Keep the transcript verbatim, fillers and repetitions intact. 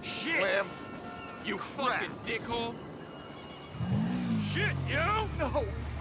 Shit! Slam. You Crap. fucking dickhole! Shit, yo! No!